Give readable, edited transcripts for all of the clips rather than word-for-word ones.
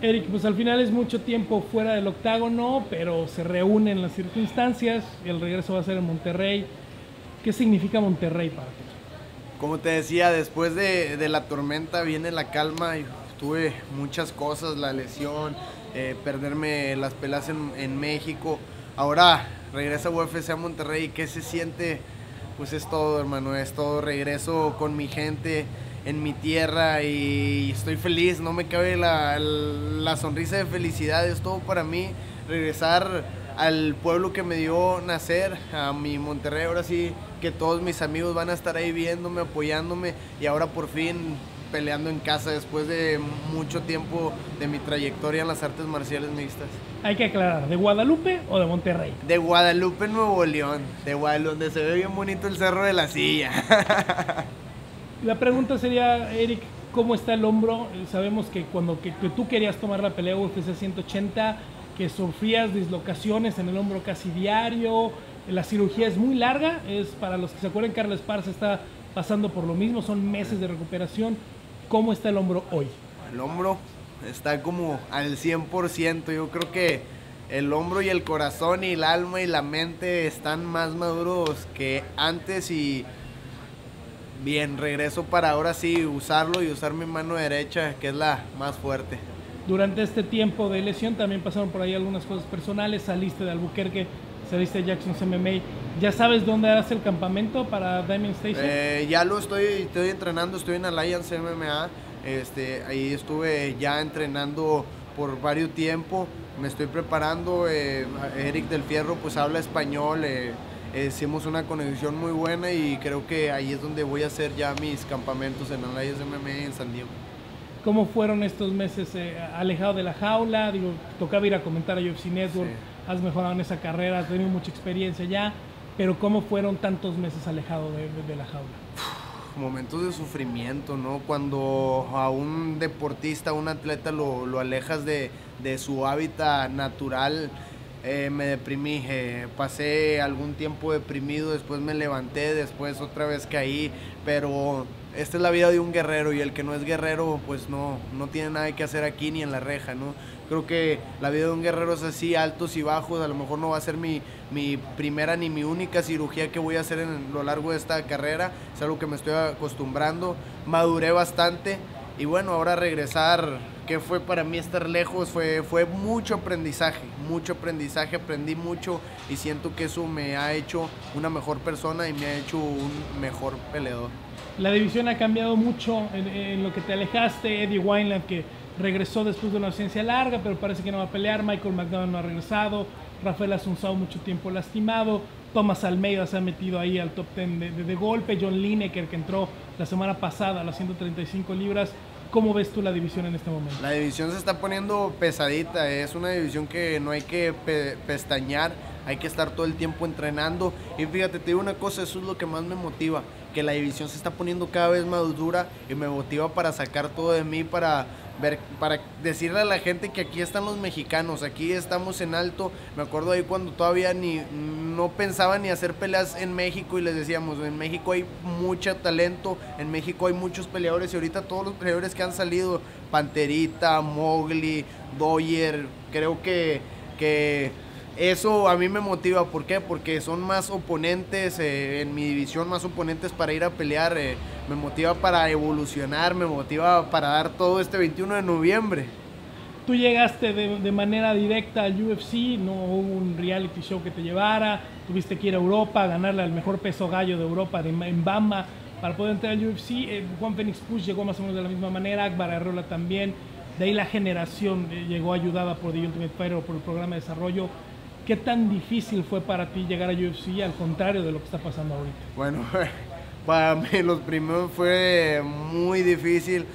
Eric, pues al final es mucho tiempo fuera del octágono, pero se reúnen las circunstancias. El regreso va a ser en Monterrey. ¿Qué significa Monterrey para ti? Como te decía, después de la tormenta viene la calma y tuve muchas cosas, la lesión, perderme las peleas en México. Ahora regresa UFC a Monterrey. ¿Qué se siente? Pues es todo, hermano, es todo. Regreso con mi gente en mi tierra y estoy feliz, no me cabe la sonrisa de felicidad. Es todo para mí regresar al pueblo que me dio nacer, a mi Monterrey. Ahora sí que todos mis amigos van a estar ahí viéndome, apoyándome, y ahora por fin peleando en casa después de mucho tiempo de mi trayectoria en las artes marciales mixtas. Hay que aclarar, ¿de Guadalupe o de Monterrey? De Guadalupe, Nuevo León, de Guadalupe, donde se ve bien bonito el Cerro de la Silla. La pregunta sería, Eric, ¿cómo está el hombro? Sabemos que cuando que tú querías tomar la pelea UFC 180, que sufrías dislocaciones en el hombro casi diario, la cirugía es muy larga, es para los que se acuerdan, Carla Esparza está pasando por lo mismo, son meses de recuperación. ¿Cómo está el hombro hoy? El hombro está como al 100%, yo creo que el hombro y el corazón y el alma y la mente están más maduros que antes y bien, regreso para ahora sí usarlo y usar mi mano derecha, que es la más fuerte. Durante este tiempo de lesión también pasaron por ahí algunas cosas personales, saliste de Albuquerque, saliste de Jackson's MMA. ¿Ya sabes dónde harás el campamento para Diamond Station? Ya lo estoy entrenando, estoy en Alliance MMA. Ahí estuve ya entrenando por varios tiempo, me estoy preparando. Eric del Fierro pues habla español, hicimos una conexión muy buena y creo que ahí es donde voy a hacer ya mis campamentos en Alliance MMA en San Diego. ¿Cómo fueron estos meses alejado de la jaula? Digo, tocaba ir a comentar a UFC Network, sí. Has mejorado en esa carrera, has tenido mucha experiencia ya, pero ¿cómo fueron tantos meses alejado de la jaula? Momentos de sufrimiento, ¿no? Cuando a un deportista, a un atleta lo alejas de su hábitat natural. Me deprimí, pasé algún tiempo deprimido, después me levanté, después otra vez caí, pero esta es la vida de un guerrero y el que no es guerrero pues no tiene nada que hacer aquí ni en la reja, ¿no? Creo que la vida de un guerrero es así, altos y bajos. A lo mejor no va a ser mi primera ni mi única cirugía que voy a hacer en lo largo de esta carrera, es algo que me estoy acostumbrando, maduré bastante y bueno, ahora regresar, ¿qué fue para mí estar lejos? Fue mucho aprendizaje, aprendí mucho y siento que eso me ha hecho una mejor persona y me ha hecho un mejor peleador. La división ha cambiado mucho en lo que te alejaste. Eddie Wineland, que regresó después de una ausencia larga, pero parece que no va a pelear. Michael McDonald no ha regresado. Rafael Assunção mucho tiempo lastimado. Thomas Almeida se ha metido ahí al top 10 de golpe. John Lineker, que entró la semana pasada a las 135 libras. ¿Cómo ves tú la división en este momento? La división se está poniendo pesadita, es una división que no hay que pestañear, hay que estar todo el tiempo entrenando. Y fíjate, te digo una cosa, eso es lo que más me motiva, que la división se está poniendo cada vez más dura y me motiva para sacar todo de mí, para decirle a la gente que aquí están los mexicanos, aquí estamos en alto. Me acuerdo ahí cuando todavía no pensaba ni hacer peleas en México y les decíamos, en México hay mucho talento, en México hay muchos peleadores y ahorita todos los peleadores que han salido, Panterita, Mowgli, Doyer, creo que eso a mí me motiva. ¿Por qué? Porque son más oponentes en mi división, más oponentes para ir a pelear. Me motiva para evolucionar, me motiva para dar todo este 21 de noviembre. Tú llegaste de manera directa al UFC, no hubo un reality show que te llevara, tuviste que ir a Europa, ganarle al mejor peso gallo de Europa en Bama para poder entrar al UFC. Juan Phoenix Push llegó más o menos de la misma manera, Akbar Arreola también. De ahí la generación llegó ayudada por The Ultimate Fighter o por el programa de desarrollo. ¿Qué tan difícil fue para ti llegar a UFC, al contrario de lo que está pasando ahorita? Bueno, para mí los primeros fue muy difícil.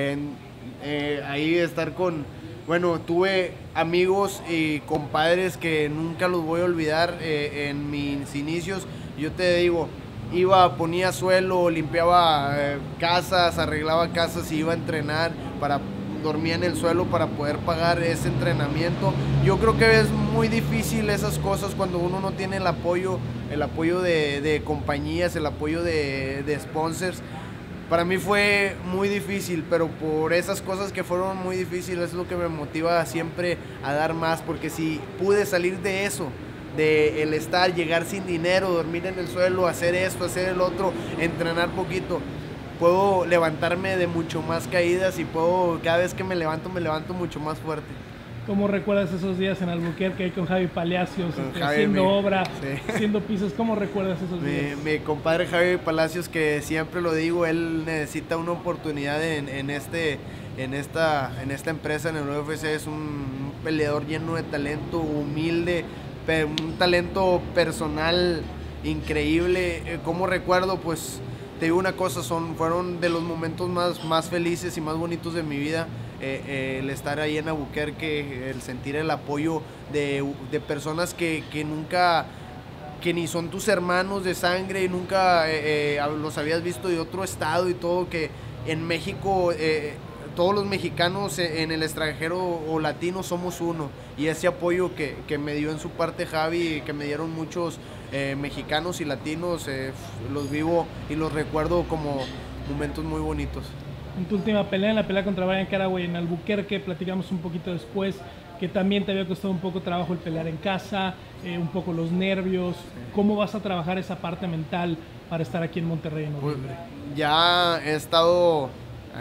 Ahí estar bueno, tuve amigos y compadres que nunca los voy a olvidar en mis inicios. Yo te digo, ponía suelo, limpiaba casas, arreglaba casas y iba a entrenar dormía en el suelo para poder pagar ese entrenamiento. Yo creo que es muy difícil esas cosas cuando uno no tiene el apoyo de compañías, el apoyo de sponsors. Para mí fue muy difícil, pero por esas cosas que fueron muy difíciles es lo que me motiva siempre a dar más, porque si pude salir de eso, de el estar, llegar sin dinero, dormir en el suelo, hacer esto, hacer el otro, entrenar poquito, puedo levantarme de mucho más caídas y puedo, cada vez que me levanto mucho más fuerte. ¿Cómo recuerdas esos días en Albuquerque ahí con Javi Palacios, Javi, haciendo obra, sí, haciendo pisos? ¿Cómo recuerdas esos días? Mi compadre Javi Palacios, que siempre lo digo, él necesita una oportunidad en esta empresa, en el UFC. Es un peleador lleno de talento, humilde, un talento personal increíble. Como recuerdo, pues te digo una cosa, fueron de los momentos más felices y más bonitos de mi vida. El estar ahí en Albuquerque, el sentir el apoyo de personas que nunca, que ni son tus hermanos de sangre y nunca los habías visto de otro estado y todo, que en México todos los mexicanos en el extranjero o latinos somos uno, y ese apoyo que me dio en su parte Javi, que me dieron muchos mexicanos y latinos, los vivo y los recuerdo como momentos muy bonitos. En tu última pelea, en la pelea contra Bryan Caraway en Albuquerque, platicamos un poquito después que también te había costado un poco trabajo el pelear en casa, un poco los nervios. ¿Cómo vas a trabajar esa parte mental para estar aquí en Monterrey en noviembre? Pues, ya he estado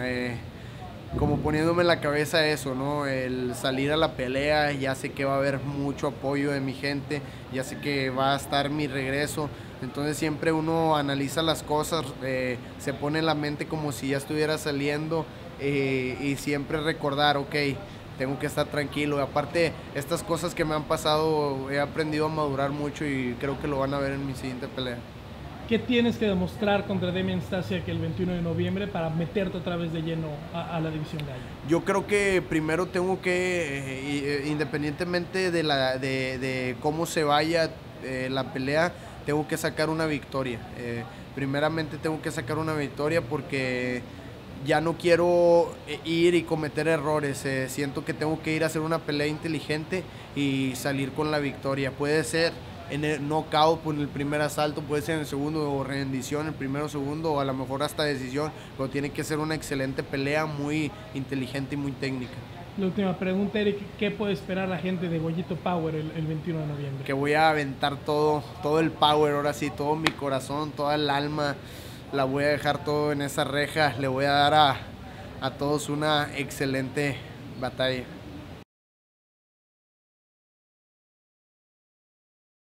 como poniéndome en la cabeza eso, ¿no? El salir a la pelea, ya sé que va a haber mucho apoyo de mi gente, ya sé que va a estar mi regreso. Entonces siempre uno analiza las cosas, se pone en la mente como si ya estuviera saliendo, y siempre recordar, ok, tengo que estar tranquilo. Y aparte, estas cosas que me han pasado, he aprendido a madurar mucho y creo que lo van a ver en mi siguiente pelea. ¿Qué tienes que demostrar contra Demian Stasiak el 21 de noviembre para meterte otra vez de lleno a la división gallo? Yo creo que primero tengo que, independientemente de cómo se vaya la pelea, tengo que sacar una victoria. Primeramente tengo que sacar una victoria porque ya no quiero ir y cometer errores. Siento que tengo que ir a hacer una pelea inteligente y salir con la victoria. Puede ser en el knockout por el primer asalto, puede ser en el segundo, o rendición el primero o segundo, o a lo mejor hasta decisión, pero tiene que ser una excelente pelea, muy inteligente y muy técnica. La última pregunta, Eric, ¿qué puede esperar la gente de Goyito Power el 21 de noviembre? Que voy a aventar todo el power, ahora sí, todo mi corazón, toda el alma, la voy a dejar todo en esa reja, le voy a dar a todos una excelente batalla.